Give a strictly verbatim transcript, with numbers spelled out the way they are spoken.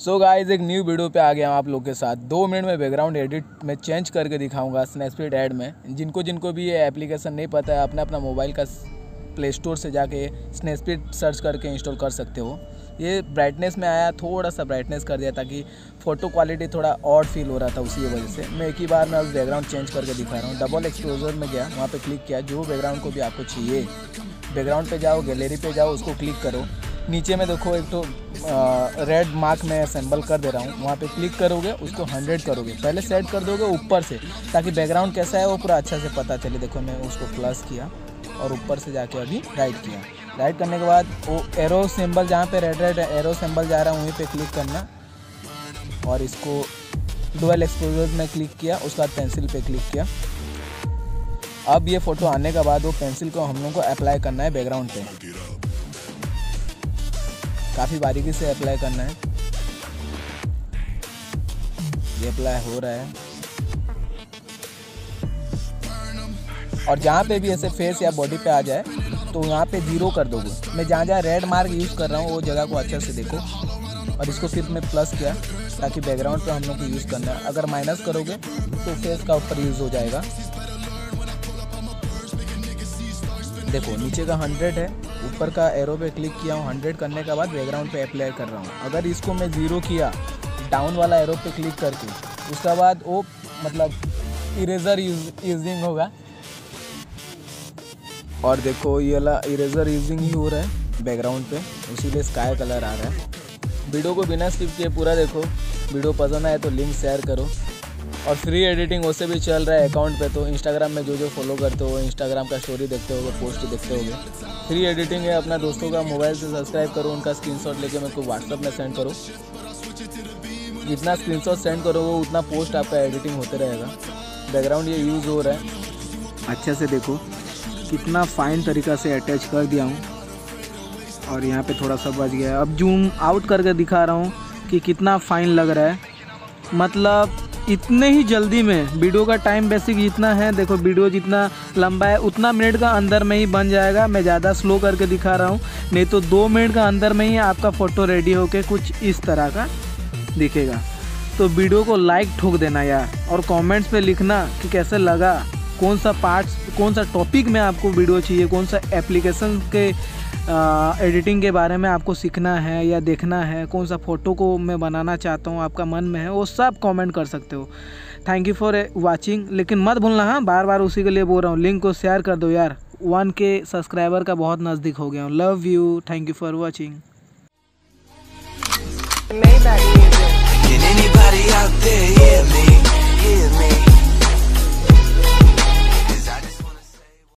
सो guys एक new video पे आ गया हूँ आप लोग के साथ। दो मिनट में बैकग्राउंड एडिट में चेंज करके दिखाऊंगा स्नैपसीड ऐड में। जिनको जिनको भी ये एप्लीकेशन नहीं पता है अपना अपना मोबाइल का प्ले स्टोर से जाके स्नैपसीड सर्च करके इंस्टॉल कर सकते हो। ये ब्राइटनेस में आया, थोड़ा सा ब्राइटनेस कर दिया ताकि फ़ोटो क्वालिटी थोड़ा ऑड फील हो रहा था, उसी वजह से मैं एक ही बार में उस बैकग्राउंड चेंज करके दिखा रहा हूँ। डबल एक्सपोजर में गया, वहाँ पे क्लिक किया, जो बैकग्राउंड को भी आपको चाहिए बैकग्राउंड पे जाओ, गैलरी पे जाओ, उसको क्लिक करो। नीचे में देखो एक तो रेड मार्क में असेंबल कर दे रहा हूँ, वहाँ पे क्लिक करोगे, उसको हंड्रेड करोगे, पहले सेट कर दोगे ऊपर से ताकि बैकग्राउंड कैसा है वो पूरा अच्छा से पता चले। देखो मैं उसको प्लस किया और ऊपर से जाके अभी राइट किया। राइट करने के बाद वो एरो सिंबल जहाँ पे रेड रेड एरो सिंबल जा रहा है वहीं पे क्लिक करना और इसको डुअल एक्सपोजर में क्लिक किया, उसके बाद पेंसिल पे क्लिक किया। अब ये फ़ोटो आने के बाद वो पेंसिल को हम लोग को अप्लाई करना है बैकग्राउंड पे, काफ़ी बारीकी से अप्लाई करना है। ये अप्लाई हो रहा है और जहाँ पे भी ऐसे फेस या बॉडी पे आ जाए तो यहाँ पे जीरो कर दोगे। मैं जहाँ जहाँ रेड मार्क यूज़ कर रहा हूँ वो जगह को अच्छे से देखो और इसको फिर मैं प्लस किया ताकि बैकग्राउंड पे हम लोग को यूज़ करना है। अगर माइनस करोगे तो फेस का ऊपर यूज़ हो जाएगा। देखो नीचे का हंड्रेड है, ऊपर का एरो पे क्लिक किया हूँ, हंड्रेड करने के बाद बैकग्राउंड पे अप्लाई कर रहा हूँ। अगर इसको मैं ज़ीरो किया डाउन वाला एरो पे क्लिक करके, उसके बाद वो मतलब इरेज़र यूजिंग होगा और देखो ये वाला इरेज़र यूजिंग ही हो रहा है बैकग्राउंड पे, इसीलिए स्काई कलर आ रहा है। वीडियो को बिना स्किप किए पूरा देखो। वीडियो पसंद आए तो लिंक शेयर करो और फ्री एडिटिंग वैसे भी चल रहा है अकाउंट पे, तो इंस्टाग्राम में जो जो फॉलो करते हो इंस्टाग्राम का स्टोरी देखते होगे, पोस्ट देखते होगे। फ्री एडिटिंग है, अपना दोस्तों का मोबाइल से सब्सक्राइब करो, उनका स्क्रीनशॉट लेके मेरे को व्हाट्सअप में सेंड करो। जितना स्क्रीनशॉट सेंड करोगे उतना पोस्ट आपका एडिटिंग होते रहेगा। बैकग्राउंड ये यूज़ हो रहा है, अच्छे से देखो कितना फाइन तरीक़ा से अटैच कर दिया हूँ और यहाँ पे थोड़ा सा बच गया है। अब जूम आउट करके दिखा रहा हूँ कि कितना फाइन लग रहा है। मतलब इतने ही जल्दी में वीडियो का टाइम बेसिक जितना है, देखो वीडियो जितना लंबा है उतना मिनट का अंदर में ही बन जाएगा। मैं ज़्यादा स्लो करके दिखा रहा हूँ, नहीं तो दो मिनट का अंदर में ही आपका फ़ोटो रेडी होके कुछ इस तरह का दिखेगा। तो वीडियो को लाइक ठोक देना यार और कमेंट्स पे लिखना कि कैसे लगा, कौन सा पार्ट्स, कौन सा टॉपिक में आपको वीडियो चाहिए, कौन सा एप्लीकेशन के एडिटिंग के बारे में आपको सीखना है या देखना है, कौन सा फ़ोटो को मैं बनाना चाहता हूँ आपका मन में है, वो सब कमेंट कर सकते हो। Thank you for watching. लेकिन मत भूलना, हाँ बार बार उसी के लिए बोल रहा हूँ, लिंक को शेयर कर दो यार। वन के सब्सक्राइबर का बहुत नज़दीक हो गया हूँ। Love you, thank you for watching.